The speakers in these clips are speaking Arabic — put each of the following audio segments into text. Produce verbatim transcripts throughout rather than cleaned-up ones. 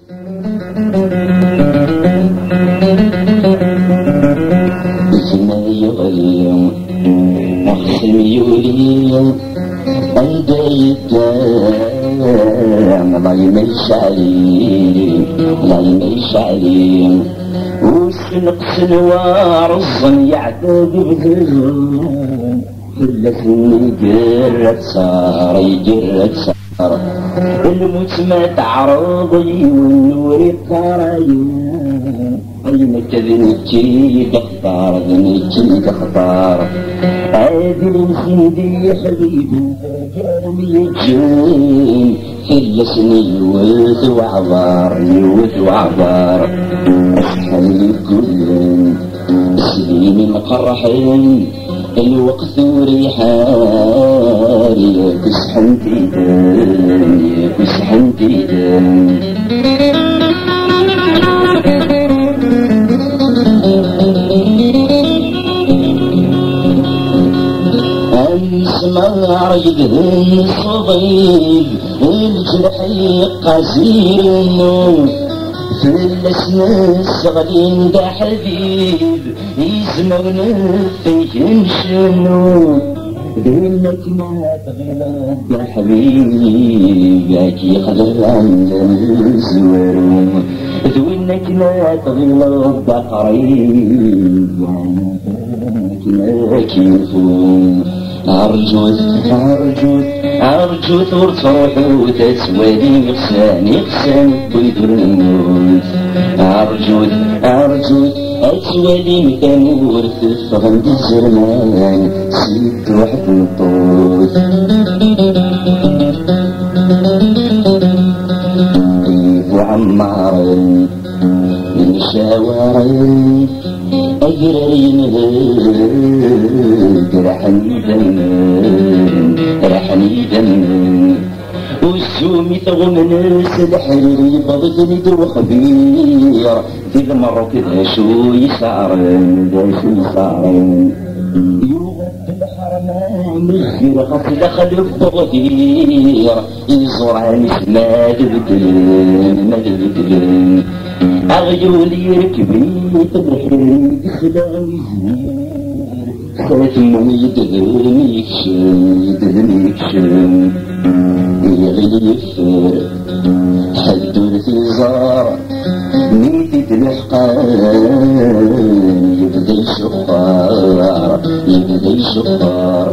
اسمه يغلي أخصم يولي أيدا يدام الله يميش عليه الله يميش عليه وسنقص وارصن يعتاد بذلهم خلتني جرت صار يجرت صار الموت ما تعرضي والنور الطرايا عينك ذنتي تختار ذنتي تختار عادل سيدي يا حبيبي جارمي الجين خلصني يوث وعبار يوث وعبار أسحل كلن سليم مقرحين الوقت وريحان يا كسحنتي دان يا كسحنتي دان اسمع يدهن صبيب الجرح قصير النوم فلسنا الصغرين دا حبيب يسمعون فيهم شنو دينك ما تغلب يا حبيبك يقدر عند الزوارم دوينك ما تغلب يا قريب ما كيفون أرجوت أرجوت أرجوت ورتروح وتسوالي غساني غسان بيدور الموت أرجوت أرجوت أتسوالي متامور تفغن دي الزرمان سيد روحك الطوت كيف وعمارن من شاورن أجرين هيك رحني دمن رحني دمن والسومي ثغمن الحريري بضدني دو خبير في المرة كذا شو يسعرن ذا شو يسعرن يوغد الحرمان الخير خاص دخل بغدير يزور عن ما تبدلن ما تبدلن أغيولي يركبي تبرحي خلاوي زمير خاتم يدهن يكشن يدهن يكشن يغلي يفر حدور في زار نيتي تلحقان يبدا يشقار يبدا يشقار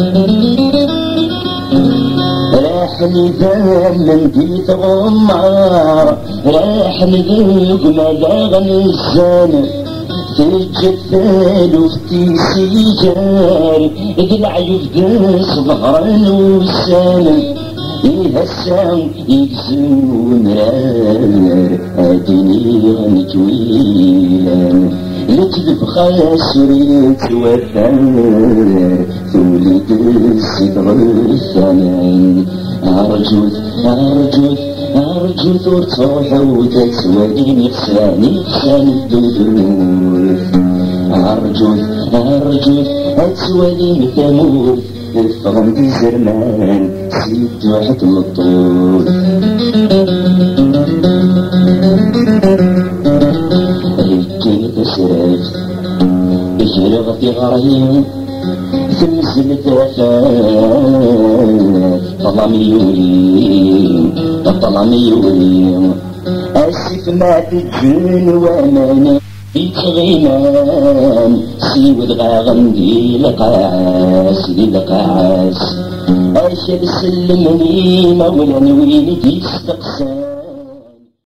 راح نذام من ديت غمار راح نذوق مذاق الزان في الجثال وفي سيجار ادلع يفدس ظهران وسان يهسان يكسن ونرار اديني غنجويلان لتذب خاسريت وثار ثولد الصدر الثانين أرجوت أرجوت أرجوت ورتروح وتسوالي نفساني نفساني الدودوث أرجوت أرجوت أتسوالي مثاموث الفغم دي زرمان سيد واحد للطول هيكي تسرف اجرغ في غريم تنزل ثلاثات طلامي يولي طلامي يولي أسف ما تجن وأماني يتغيمان سيود غاغندي لقاعس دي لقاعس أشد سلمني مولا ويلي تستقسم